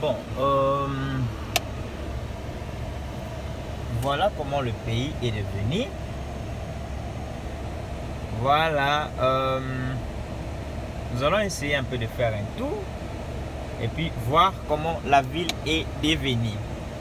Bon, voilà comment le pays est devenu. Voilà, nous allons essayer un peu de faire un tour et puis voir comment la ville est devenue.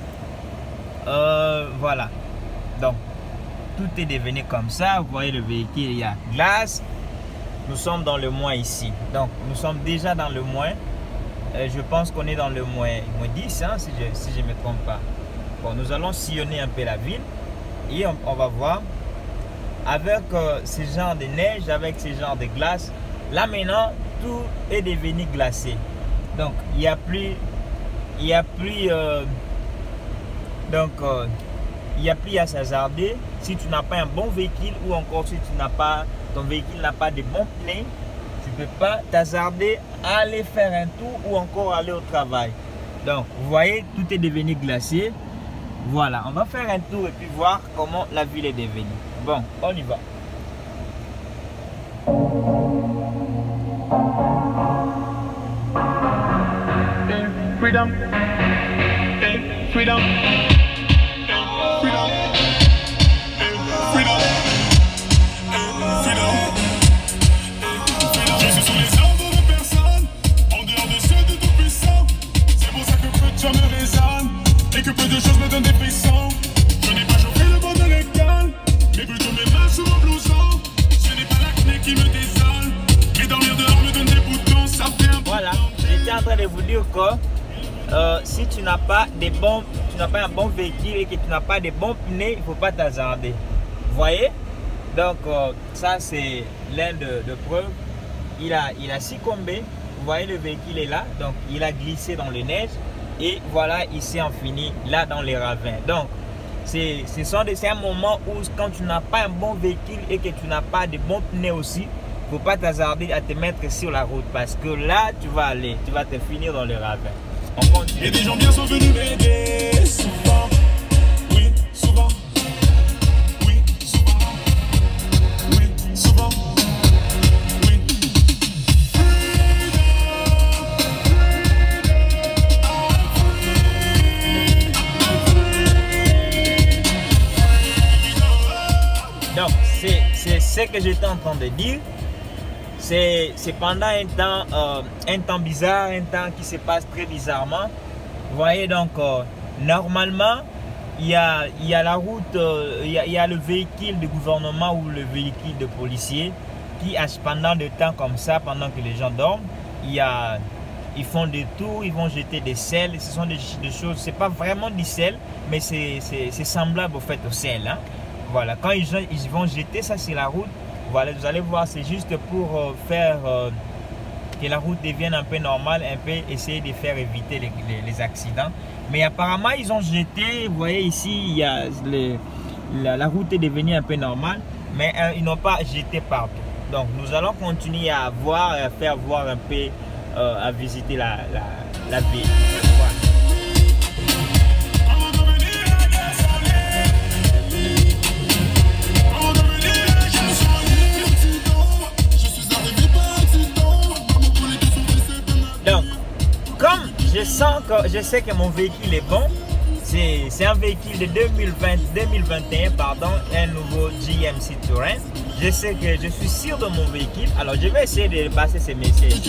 Voilà, donc tout est devenu comme ça. Vous voyez le véhicule, il y a glace. Nous sommes dans le mois ici, donc nous sommes déjà dans le mois. Je pense qu'on est dans le moins 10, hein, si je ne me trompe pas. Bon, nous allons sillonner un peu la ville et on va voir avec ce genre de neige, avec ce genre de glace. Là maintenant, tout est devenu glacé. Donc il n'y a plus à s'hasarder. Si tu n'as pas un bon véhicule ou encore si ton véhicule n'a pas de bons pneus, tu ne peux pas t'hasarder à aller faire un tour ou encore aller au travail. Donc vous voyez, tout est devenu glacé. Voilà, on va faire un tour et puis voir comment la ville est devenue. Bon, on y va. Freedom. Freedom. Freedom. Je suis sous les ordres de personne, en dehors de ceux de tout puissant. C'est pour ça que peu de gens me raisonnent et que peu de choses me donnent des frissons. Je n'ai pas chauffé le bord de l'école, mais plutôt mes mains sous mon blouson. Ce n'est pas l'acné qui me désole, mais dormir dehors me donne des boutons, ça fait un... Voilà, j'étais en train de vous dire que si tu n'as pas un bon véhicule et que tu n'as pas de bons pneus, il ne faut pas t'hasarder. Vous voyez? Donc ça c'est l'un de preuves. Il a succombé. Vous voyez, le véhicule est là, donc il a glissé dans les neiges et voilà, il s'est enfini là dans les ravins. Donc c'est un moment où quand tu n'as pas un bon véhicule et que tu n'as pas de bons pneus aussi, il ne faut pas t'hasarder à te mettre sur la route parce que là tu vas te finir dans les ravins. On continue. Et des gens bien sont venus m'aider souvent. Oui, souvent. Oui, souvent. Oui, souvent. Oui. Donc, c'est ce que j'étais en train de dire. C'est pendant un temps bizarre, un temps qui se passe très bizarrement. Vous voyez, donc normalement il y a la route, il y a le véhicule de gouvernement ou le véhicule de policier qui, pendant des temps comme ça, pendant que les gens dorment, ils font des tours, ils vont jeter des sels. Ce sont des choses, c'est pas vraiment du sel, mais c'est semblable au fait au sel, hein. Voilà, quand ils vont jeter ça sur la route, voilà, vous allez voir, c'est juste pour faire que la route devienne un peu normale, un peu essayer de faire éviter les accidents. Mais apparemment, ils ont jeté, vous voyez ici, la route est devenue un peu normale, mais ils n'ont pas jeté partout. Donc, nous allons continuer à voir, à faire voir un peu, à visiter la ville. Voilà. Je sais que mon véhicule est bon. C'est un véhicule de 2021, pardon, un nouveau GMC Touran. Je sais que je suis sûr de mon véhicule. Alors je vais essayer de passer ces messages.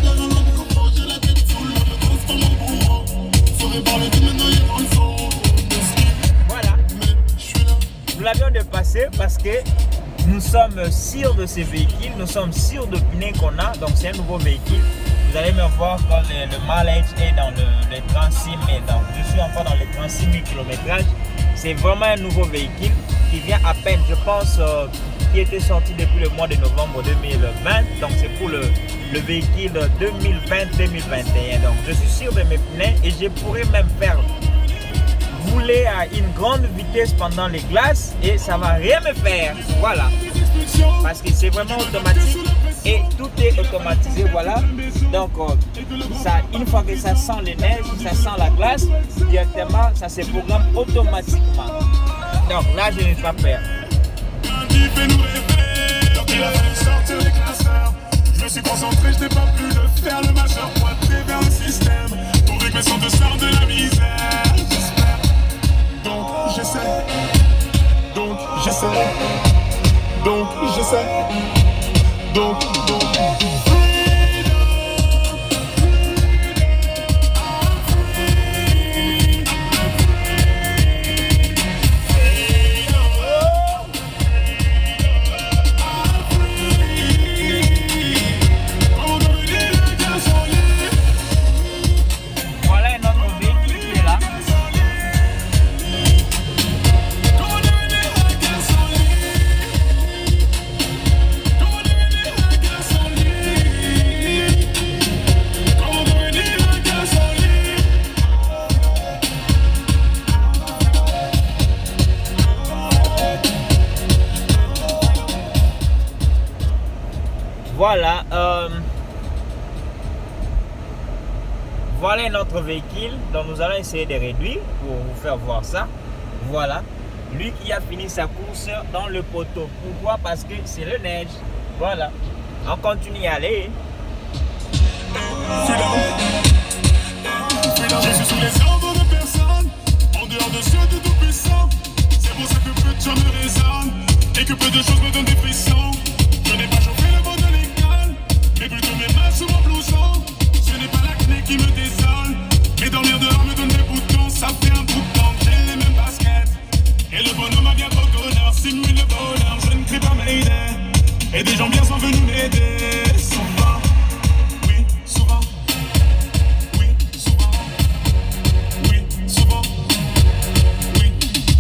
Voilà. Nous l'avions dépassé parce que nous sommes sûrs de ce véhicule, nous sommes sûrs de pneus qu'on a. Donc c'est un nouveau véhicule. Vous allez me voir quand le mileage est dans les 36 000. Donc, je suis encore dans les 36 000 km. C'est vraiment un nouveau véhicule qui vient à peine, je pense, qui était sorti depuis le mois de novembre 2020. Donc, c'est pour le véhicule 2020-2021. Donc, je suis sûr de mes pneus et je pourrais même faire rouler à une grande vitesse pendant les glaces et ça va rien me faire. Voilà. Parce que c'est vraiment automatique. Et tout est automatisé, voilà. Donc, une fois que ça sent les neiges, ça sent la glace, directement, ça se programme automatiquement. Donc là, je n'ai pas peur. Je me suis concentré, je n'ai pas pu le faire, le majeur pointé vers le système. Pour régler son de ça. sais. Donc. Voilà, voilà notre véhicule, donc nous allons essayer de réduire pour vous faire voir ça. Voilà, lui qui a fini sa course dans le poteau. Pourquoi? Parce que c'est le neige. Voilà, on continue à aller. Je suis sous les ordres de personne, en dehors de ceux de tout-puissant. C'est pour ça que peu de gens me résonnent et que peu de choses me donnent des frissons. Je n'ai pas chauffé le vent de l'école, mais plutôt mes mains sous mon blouson. Ce n'est pas l'acné qui me désole, mais dormir dehors me donne des boutons. Ça fait un bout de temps que j'ai les mêmes baskets, et le bonhomme a bien trop d'honneur. Simule le bonheur, je ne crie pas Mayday, et des gens bien sont venus m'aider. Souvent, oui, souvent. Oui, souvent. Oui, souvent. Oui.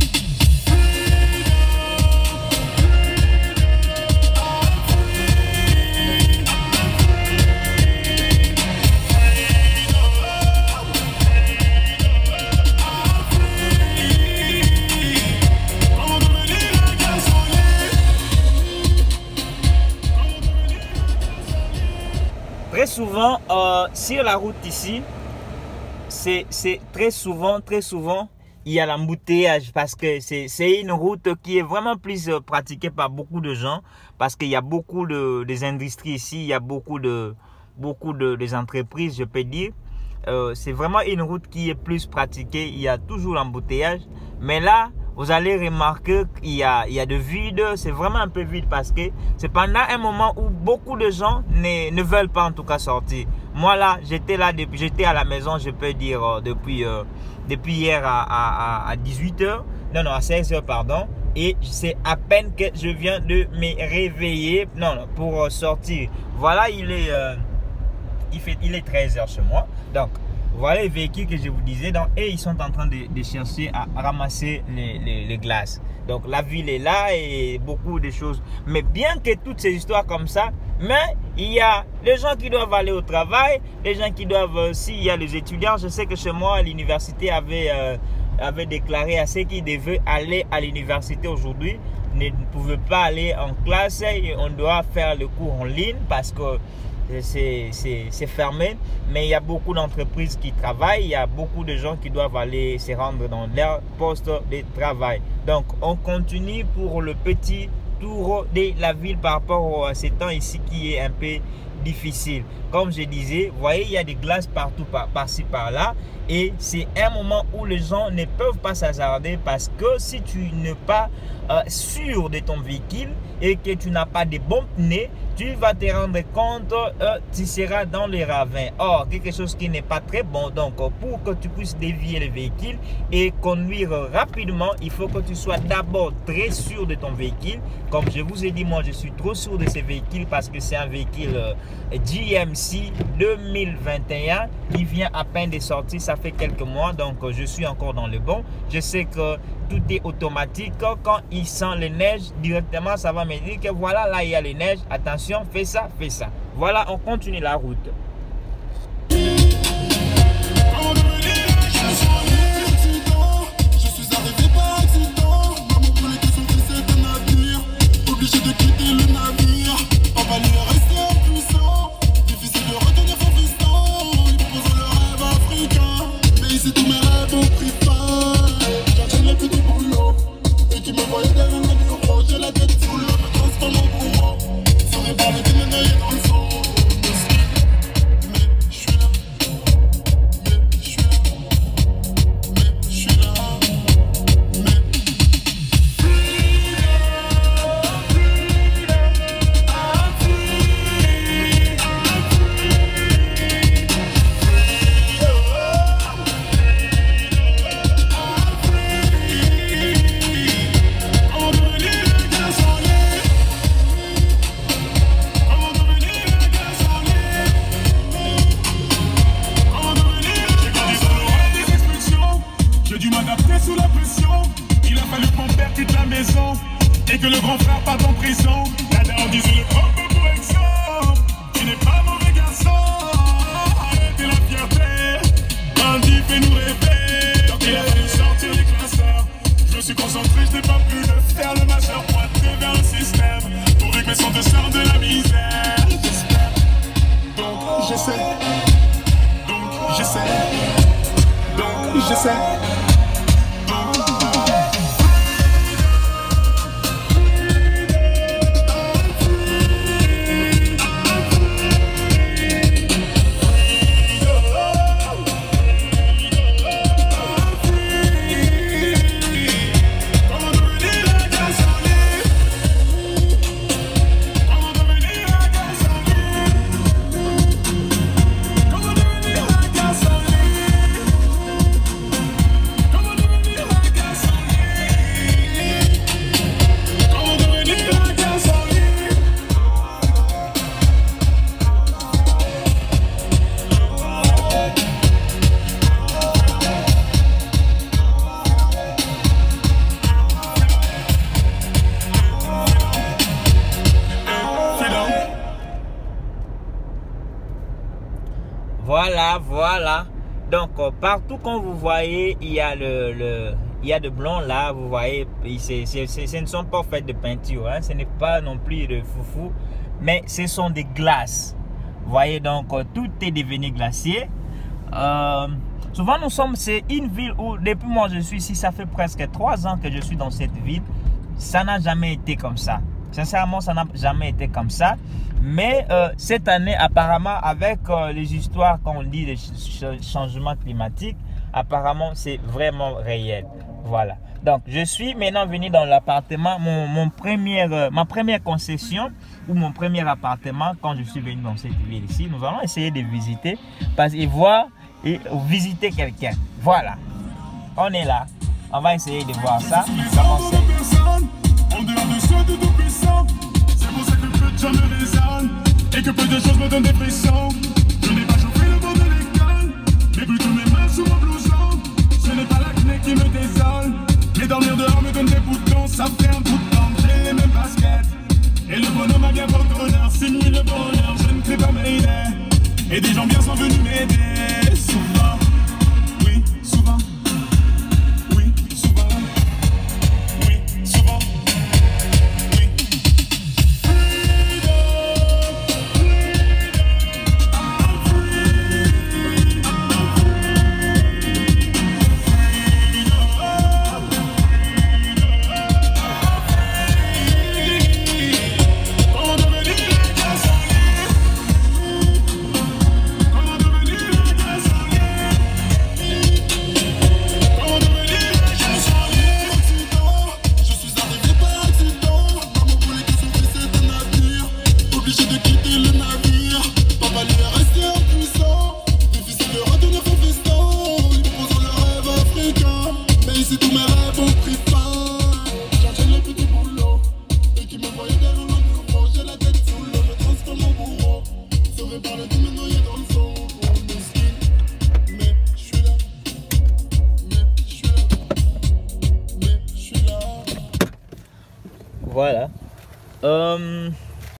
Très souvent, sur la route ici, c'est très souvent, il y a l'embouteillage parce que c'est une route qui est vraiment plus pratiquée par beaucoup de gens parce qu'il y a beaucoup des industries ici, il y a beaucoup des entreprises, je peux dire. C'est vraiment une route qui est plus pratiquée, il y a toujours l'embouteillage. Mais là, vous allez remarquer qu'il y a de vide, c'est vraiment un peu vide parce que c'est pendant un moment où beaucoup de gens ne veulent pas en tout cas sortir. Moi là, j'étais à la maison, je peux dire, depuis hier à 18h, non, à 16h, pardon. Et c'est à peine que je viens de me réveiller, pour sortir. Voilà, il est 13h chez moi. Donc, voilà les véhicules que je vous disais. Et ils sont en train de chercher à ramasser les glaces. Donc, la ville est là et beaucoup de choses. Mais bien que toutes ces histoires comme ça, mais il y a les gens qui doivent aller au travail, les gens qui doivent aussi, il y a les étudiants. Je sais que chez moi, l'université avait déclaré à ceux qui devaient aller à l'université aujourd'hui, ne pouvaient pas aller en classe et on doit faire le cours en ligne parce que c'est fermé, mais il y a beaucoup d'entreprises qui travaillent, il y a beaucoup de gens qui doivent aller se rendre dans leur poste de travail. Donc, on continue pour le petit tour de la ville par rapport à ces temps ici qui est un peu difficile. Comme je disais, vous voyez, il y a des glaces partout, par-ci, par-là. Et c'est un moment où les gens ne peuvent pas s'hasarder parce que si tu n'es pas sûr de ton véhicule et que tu n'as pas de bons pneus, tu vas te rendre compte tu seras dans les ravins. Or, quelque chose qui n'est pas très bon. Donc, pour que tu puisses dévier le véhicule et conduire rapidement, il faut que tu sois d'abord très sûr de ton véhicule. Comme je vous ai dit, moi, je suis trop sûr de ce véhicule parce que c'est un véhicule GMC 2021 qui vient à peine de sortir. Ça fait quelques mois, donc je suis encore dans le bon. Je sais que tout est automatique. Quand il sent les neiges, directement, ça va me dire que voilà, là, il y a les neiges. Attention, fais ça, fais ça. Voilà, on continue la route. Obligé de quitter le navire, pas valide rester impuissant. Difficile de retenir son fiston. Il propose le rêve africain, mais ici tous mes rêves ont pris fin. J'enchaîne les petits boulots, et qui me voyaient derrière le bureau. J'ai la tête sous l'eau, me transforme en courant. Serait pas le dîner noyé dans le sang. Mais je suis là, mais je suis là, mais je suis là, mais s'adapter sous la pression. Il a fallu que mon père quitte la maison et que le grand frère parte en prison. La dame disait le propre pour exemple. Tu n'es pas mauvais garçon. Arrêtez la fierté. Bandit fait nous rêver. Donc il a fallu sortir les classeurs. Je me suis concentré, je n'ai pas pu le faire. Le majeur pointé vers le système. Pour que mes sons te sortent de la misère. Donc j'essaie. Donc j'essaie. Donc j'essaie. Voilà. Donc partout quand vous voyez, il y a il y a de blanc là, vous voyez, ce ne sont pas faits de peinture, hein, ce n'est pas non plus de foufou, mais ce sont des glaces. Vous voyez, donc tout est devenu glacier. Souvent c'est une ville où depuis moi je suis ici, ça fait presque 3 ans que je suis dans cette ville. Ça n'a jamais été comme ça. Sincèrement, ça n'a jamais été comme ça. Mais cette année, apparemment, avec les histoires qu'on dit de changement climatique, apparemment, c'est vraiment réel. Voilà. Donc, je suis maintenant venu dans l'appartement, ma première concession ou mon premier appartement quand je suis venu dans cette ville ici. Nous allons essayer de visiter et voir et visiter quelqu'un. Voilà. On est là. On va essayer de voir ça. En dehors de ceux de tout puissant, c'est pour ça que peu de gens me raisonnent et que peu de choses me donnent des frissons. Je n'ai pas chauffé le bord de l'école, mais plutôt mes mains sous mon blouson. Ce n'est pas l'acné qui me désole, mais dormir dehors me donne des boutons. Ça fait un bout de temps que j'ai les mêmes baskets et le bonhomme a bien votre honneur. C'est nuit le bonheur, je ne crée pas mes idées et des gens bien sont venus m'aider. Souvent, oui, souvent. Voilà.